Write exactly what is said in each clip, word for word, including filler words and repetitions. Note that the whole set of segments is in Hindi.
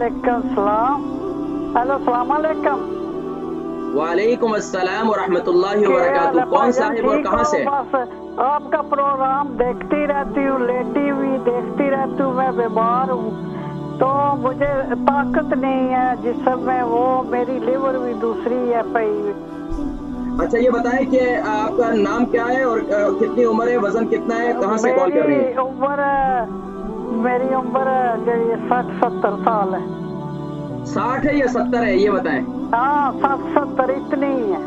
वालेकुम सलाम। हेलो सलाम अलैकुम। वालेकुम अस्सलाम व रहमतुल्लाहि व बरकातुहू। कौन साहिब और कहाँ से? बस आपका प्रोग्राम देखती रहती हूँ, लेटी हुई देखती रहती हूँ। मैं बीमार हूँ तो मुझे ताकत नहीं है जिसम में, वो मेरी लिवर भी दूसरी है पई। अच्छा ये बताएं कि आपका नाम क्या है और कितनी उम्र है, वजन कितना है, कहाँ से कॉल कर रही है? मेरी उम्र मेरी उम्र जो साठ सत्तर साल है। साठ है या सत्तर है ये बताएं। हाँ साठ सत्तर इतनी ही है।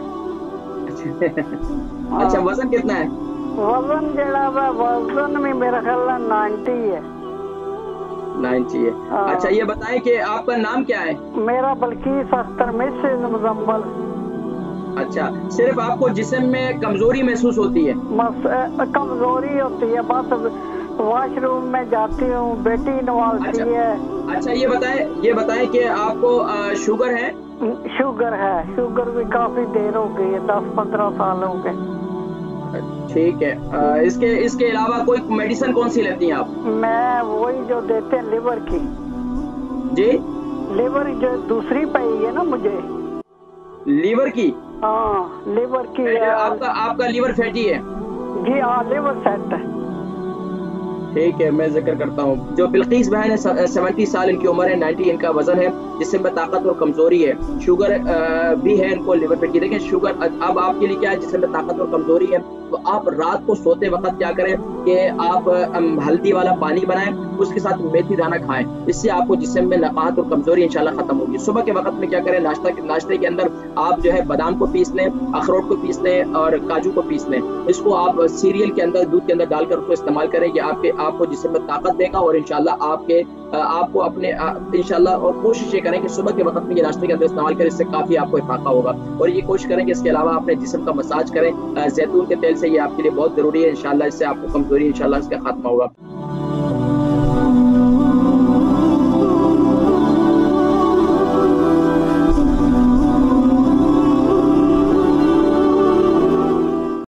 अच्छा वजन कितना है? वजन जड़ा वजन में मेरा ख्याल है नाइन्टी है। नाइन्टी है। अच्छा ये बताएं कि आपका नाम क्या है? मेरा बल्कीस अख्तर मिसेज मुजम्मल। अच्छा, सिर्फ आपको जिस्म में कमजोरी महसूस होती है? कमजोरी होती है, बस वॉशरूम में जाती हूँ, बेटी नवाजती अच्छा, है। अच्छा ये बताएं ये बताएं कि आपको आ, शुगर है? शुगर है, शुगर भी काफी देर हो गई है, दस पंद्रह साल हो गए। ठीक है। आ, इसके इसके अलावा कोई मेडिसिन कौन सी लेती हैं आप? मैं वही जो देते हैं लिवर की। जी लिवर जो दूसरी पाई है ना मुझे। लीवर की? हाँ लिवर की। आपका आपका लीवर फैटी है? जी हाँ लिवर सेट है। ठीक है, मैं जिक्र करता हूँ। जो बिल्कीस बहन है, सत्तर साल इनकी उम्र है, नब्बे इनका वजन है, जिससे में ताकत और कमजोरी है, शुगर भी है इनको, लिवर पे की। देखिए शुगर अब आपके लिए क्या है, जिससे में ताकत और कमजोरी है, तो आप रात को सोते वक्त क्या करें कि आप हल्दी वाला पानी बनाएं, उसके साथ मेथी दाना खाएं। इससे आपको जिस्म में नकाहत और कमजोरी इंशाल्लाह खत्म होगी। सुबह के वक्त में क्या करें, नाश्ता नाश्ते के अंदर आप जो है बादाम को पीस लें, अखरोट को पीस लें और काजू को पीस लें। इसको आप सीरियल के अंदर, दूध के अंदर डालकर उसको इस्तेमाल करें। ये आपके आपको जिस्म में ताकत देगा और इंशाल्लाह आपके आपको अपने इंशाल्लाह, और कोशिश ये करें कि सुबह के वक्त में ये नाश्ते के अंदर इस्तेमाल करें, इससे काफी आपको इफाका होगा। और ये कोशिश करें कि इसके अलावा अपने जिस्म का मसाज करें जैतून के तेल से, ये आपके लिए बहुत जरूरी है। इंशाल्लाह इससे आपको कमजोरी इंशाल्लाह इसका खात्मा होगा।